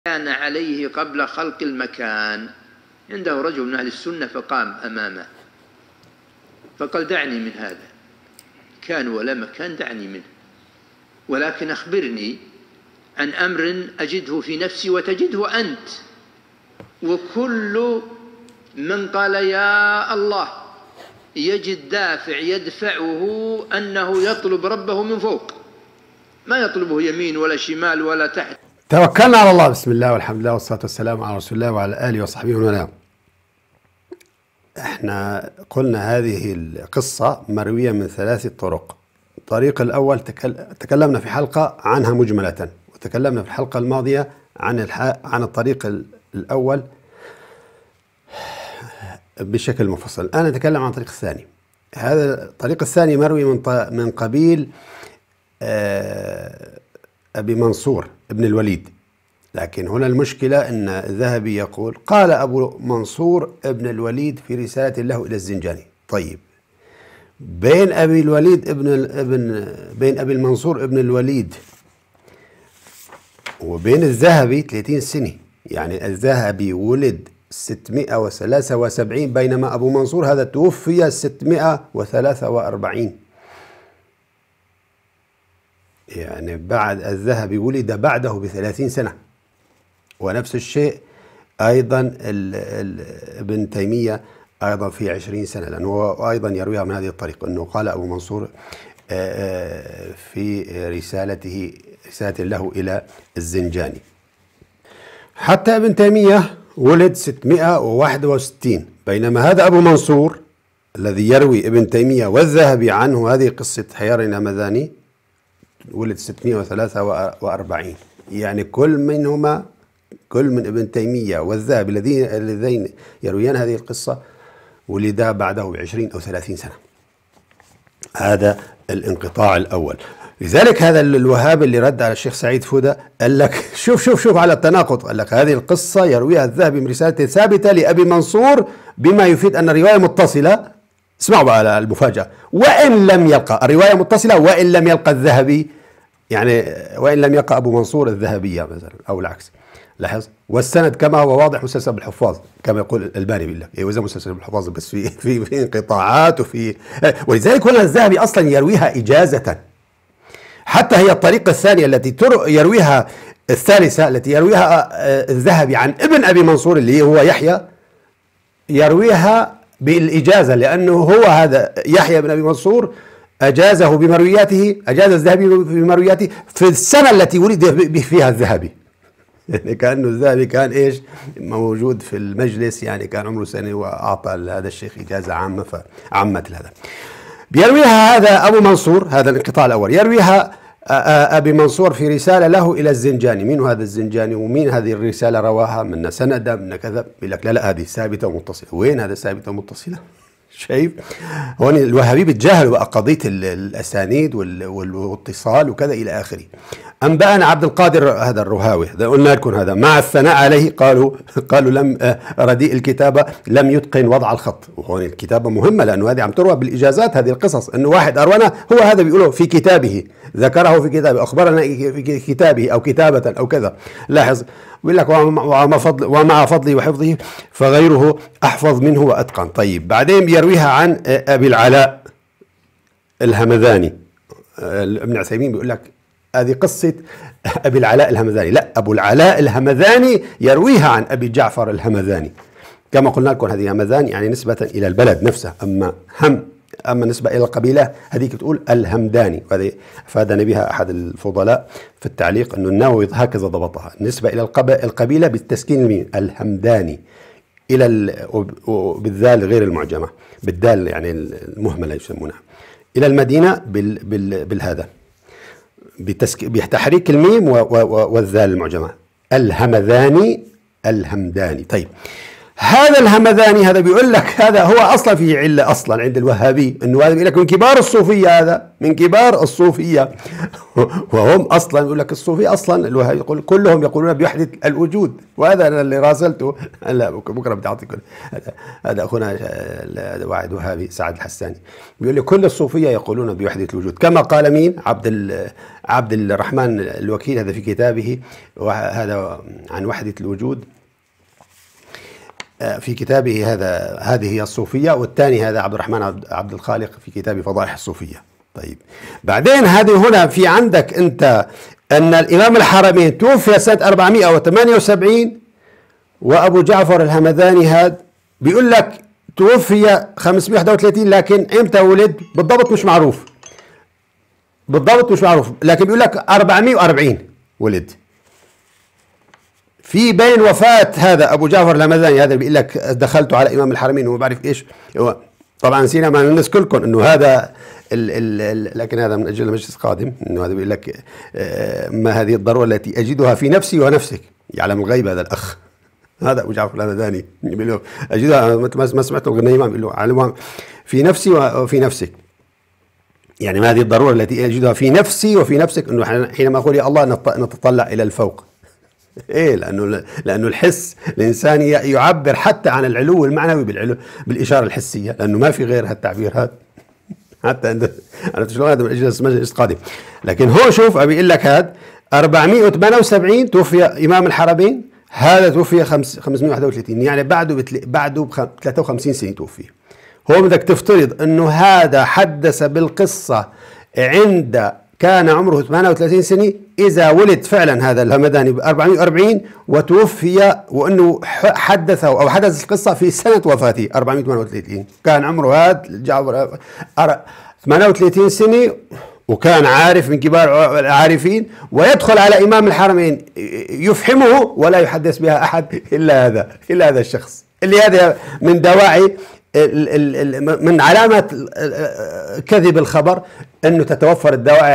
كان عليه قبل خلق المكان. عنده رجل من أهل السنة فقام أمامه فقال: دعني من هذا، كان ولا مكان، دعني منه، ولكن أخبرني عن أمر أجده في نفسي وتجده أنت. وكل من قال يا الله يجد دافع يدفعه أنه يطلب ربه من فوق، ما يطلبه يمين ولا شمال ولا تحت. توكلنا على الله. بسم الله والحمد لله والصلاة والسلام على رسول الله وعلى آله وصحبه ومن والاه. احنا قلنا هذه القصة مروية من 3 طرق. الطريق الأول تكلمنا في حلقة عنها مجملة، وتكلمنا في الحلقة الماضية عن الطريق الأول بشكل مفصل. الآن نتكلم عن الطريق الثاني. هذا الطريق الثاني مروي من قبيل أبي منصور ابن الوليد، لكن هنا المشكلة أن الذهبي يقول: قال أبو منصور ابن الوليد في رسالة له إلى الزنجاني. طيب، بين أبي الوليد بين أبي المنصور ابن الوليد وبين الذهبي 30 سنة، يعني الذهبي ولد 673، بينما أبو منصور هذا توفي 643، يعني بعد الذهبي ولد بعده ب30 سنة. ونفس الشيء أيضا ابن تيمية أيضا في 20 سنة، لأنه أيضا يرويها من هذه الطريقة، أنه قال أبو منصور في رسالة له إلى الزنجاني. حتى ابن تيمية ولد 661، بينما هذا أبو منصور الذي يروي ابن تيمية والذهبي عنه هذه قصة حيار الهمذاني ولد 643. يعني كل من ابن تيمية والذهبي اللذين يرويان هذه القصة ولدا بعده ب20 أو 30 سنة. هذا الانقطاع الأول. لذلك هذا الوهابي اللي رد على الشيخ سعيد فودة قال لك شوف على التناقض. قال لك هذه القصة يرويها الذهبي من رسالة ثابتة لأبي منصور، بما يفيد أن الرواية متصلة. اسمعوا بقى على المفاجأة: وإن لم يلقى الرواية متصلة، وإن لم يلقى الذهبي، يعني وإن لم يلقى أبو منصور الذهبية مثلا أو العكس. لاحظ، والسند كما هو واضح مسلسل بالحفاظ، كما يقول الألباني بالله. إذا مسلسل بالحفاظ بس في انقطاعات ولذلك هنا الذهبي أصلا يرويها إجازة. حتى هي الطريقة الثانية التي يرويها الثالثة التي يرويها الذهبي عن ابن أبي منصور اللي هو يحيى، يرويها بالإجازة، لأنه هو هذا يحيى بن أبي منصور أجازه بمروياته، أجاز الذهبي بمروياته في السنة التي ولد فيها الذهبي. يعني كأنه الذهبي كان إيش موجود في المجلس، يعني كان عمره سنة وأعطى هذا الشيخ إجازة عامة، فعمت هذا. بيرويها هذا أبو منصور، هذا الانقطاع الأول، يرويها أبي منصور في رسالة له إلى الزنجاني. مين هذا الزنجاني ومين هذه الرسالة رواها؟ من سند من كذا. يقول لك لا هذه ثابتة ومتصلة. وين هذا ثابتة ومتصلة؟ شايف هون الوهابي بتجاهلوا بقى قضية الأسانيد والاتصال وكذا إلى آخره. أنبأنا عبد القادر هذا الرهاوي، قلنا لكم هذا مع الثناء عليه قالوا لم رديء الكتابة، لم يتقن وضع الخط. وهون الكتابة مهمة، لأنه هذه عم تروى بالإجازات هذه القصص، أنه واحد أرونا هو هذا بيقوله في كتابه، ذكره في كتابه، أخبرنا في كتابه أو كتابة أو كذا. لاحظ بيقول لك: ومع فضله وحفظه فغيره أحفظ منه وأتقن. طيب، بعدين بيرويها عن أبي العلاء الهمذاني. ابن عثيمين بيقول لك هذه قصة أبي العلاء الهمذاني. لا، أبو العلاء الهمذاني يرويها عن أبي جعفر الهمذاني. كما قلنا لكم هذه همذان يعني نسبة إلى البلد نفسه، أما نسبة إلى القبيلة هذيك بتقول الهمداني. وهذه أفادنا بها أحد الفضلاء في التعليق، أنه النووي هكذا ضبطها: نسبة إلى القبيلة بالتسكين الميم الهمداني، بالذال غير المعجمة، بالدال يعني المهملة يسمونها، إلى المدينة بالهذا بتحريك الميم والذال المعجمة، الهمذاني الهمداني. طيب، هذا الهمذاني هذا بيقول لك هذا هو اصلا فيه عله اصلا عند الوهابي، انه هذا بيقول لك من كبار الصوفيه، هذا من كبار الصوفيه وهم اصلا بيقول لك الصوفيه اصلا الوهابي يقول كلهم يقولون بوحده الوجود، وهذا انا اللي راسلته هلا بكره بدي اعطيكم. هذا اخونا هذا واحد وهابي سعد الحساني بيقول لي كل الصوفيه يقولون بوحده الوجود، كما قال مين عبد الرحمن الوكيل هذا في كتابه هذا عن وحده الوجود في كتابه هذه هي الصوفية، والثاني هذا عبد الرحمن عبد الخالق في كتاب فضائح الصوفية. طيب بعدين هذه هنا في عندك أنت أن الإمام الحرمين توفي سنة 478، وأبو جعفر الهمذاني هذا بيقول لك توفي 531، لكن إمتى ولد بالضبط مش معروف، بالضبط مش معروف، لكن بيقول لك 440 ولد. في بين وفاة هذا أبو جعفر الهمذاني هذا بيقول لك دخلت على إمام الحرمين وما بعرف إيش، طبعا نسينا ما نذكر لكم إنه هذا لكن هذا من أجل المجلس القادم، إنه هذا بيقول لك ما هذه الضرورة التي أجدها في نفسي ونفسك، يعلم الغيب هذا الأخ، هذا أبو جعفر الهمذاني بيقول له أجدها، ما سمعت الغنيمة بيقول له علمها في نفسي وفي نفسك، يعني ما هذه الضرورة التي أجدها في نفسي وفي نفسك، إنه حينما أقول يا الله نتطلع إلى الفوق. ايه لانه الحس الانساني يعبر حتى عن العلو المعنوي بالاشاره الحسيه، لانه ما في غير هالتعبير هذا حتى انا شلون هذا من اجل المجلس القادم. لكن هو شوف بيقول لك هذا 478 توفي امام الحرمين، هذا توفي 531، يعني بعده ب 53 سنه توفي. هو بدك تفترض انه هذا حدث بالقصه عند كان عمره 38 سنة، إذا ولد فعلا هذا الهمذاني ب 440 وتوفي، وأنه حدث القصة في سنة وفاته 438، كان عمره هذا جعفر 38 سنة، وكان عارف من كبار العارفين، ويدخل على إمام الحرمين يفهمه ولا يحدث بها أحد إلا هذا الشخص، اللي هذا من دواعي من علامة كذب الخبر انه تتوفر الدواعي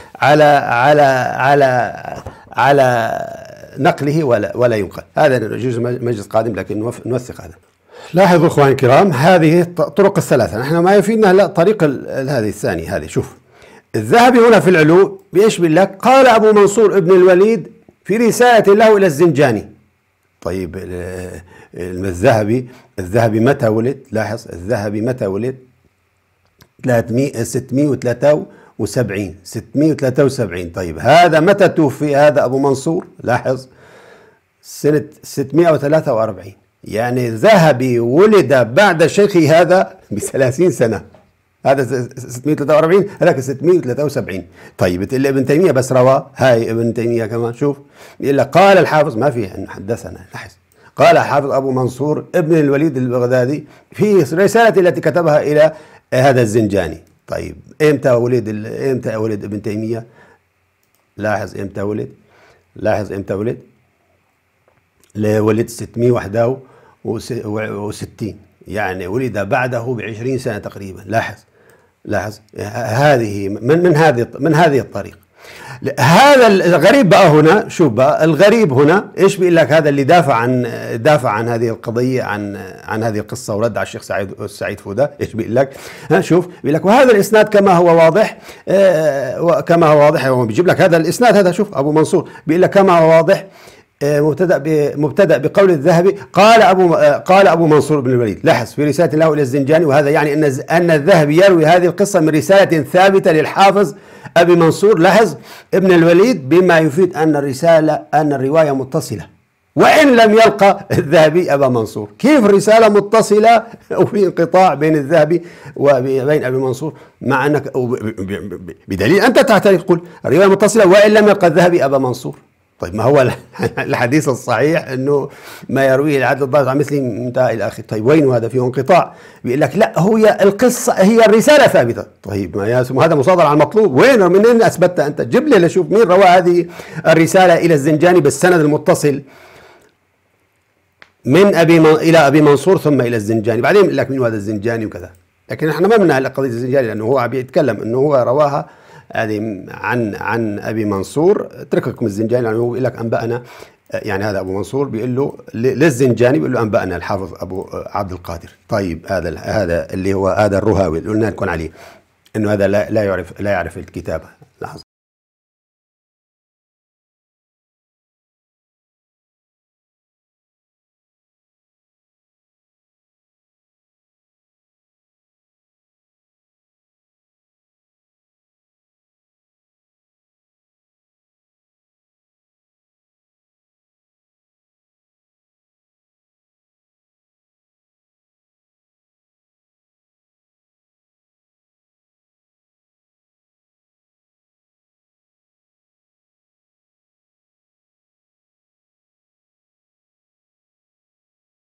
على نقله ولا ينقل. هذا يجوز مجلس قادم، لكن نوثق هذا. لاحظوا اخواني الكرام، هذه الطرق الثلاثة، نحن ما يفيدنا هلا طريق هذه الثاني. هذه شوف الذهبي هنا في العلو بيشبه لك قال ابو منصور ابن الوليد في رسالة له الى الزنجاني. طيب الذهبي متى ولد؟ لاحظ الذهبي متى ولد؟ 673. طيب هذا متى توفي هذا أبو منصور؟ لاحظ سنة 643، يعني الذهبي ولد بعد شيخه هذا ب30 سنة، هذا 643 هذاك 673. طيب بتقول ابن تيمية بس روى، هاي ابن تيمية كمان شوف يقول لك قال الحافظ، ما فيه أن حدثنا، لاحظ قال حافظ أبو منصور ابن الوليد البغدادي في رسالة التي كتبها إلى هذا الزنجاني. طيب امتى ولد ابن تيمية؟ لاحظ امتى ولد؟ ولد 661، يعني ولد بعده ب20 سنة تقريبا. لاحظ هذه من هذه الطريقة. هذا الغريب بقى هنا، شوف بقى الغريب هنا ايش بيقول لك، هذا اللي دافع عن هذه القضيه، عن هذه القصه، ورد على الشيخ سعيد فوده. ايش بيقول لك؟ شوف بيقول لك وهذا الاسناد كما هو واضح، هو بيجيب لك هذا الاسناد هذا، شوف ابو منصور بيقول لك كما هو واضح، مبتدأ بقول الذهبي قال ابو منصور بن الوليد. لاحظ في رساله له الى الزنجاني، وهذا يعني ان الذهبي يروي هذه القصه من رساله ثابته للحافظ ابي منصور، لاحظ ابن الوليد، بما يفيد ان الروايه متصله، وان لم يلقى الذهبي ابا منصور. كيف الرساله متصله وفي انقطاع بين الذهبي وبين ابي منصور، مع انك بدليل انت تعترف تقول الروايه متصله وان لم يلقى الذهبي ابا منصور. طيب ما هو الحديث الصحيح انه ما يرويه العدل الضابط عن مثله منتهى الى اخره. طيب وين هذا فيه انقطاع؟ بيقول لك لا، هي القصه، هي الرساله ثابته. طيب ما ياسم هذا مصادر على المطلوب، منين اثبتت انت؟ جيب لي لشوف مين روى هذه الرساله الى الزنجاني بالسند المتصل من الى ابي منصور ثم الى الزنجاني، بعدين بيقول لك مين هذا الزنجاني وكذا. لكن احنا ما بنها قضيه الزنجاني، لانه هو بيتكلم انه هو رواها هذه عن ابي منصور. اترك لكم الزنجاني، لانه هو بيقول لك انبانا يعني هذا أبو منصور بيقول له للزنجاني، بيقول له أنبأنا الحافظ أبو عبد القادر. طيب هذا اللي هو هذا الرهاوي اللي قلنا لكم عليه إنه هذا لا يعرف الكتابة. لحظة.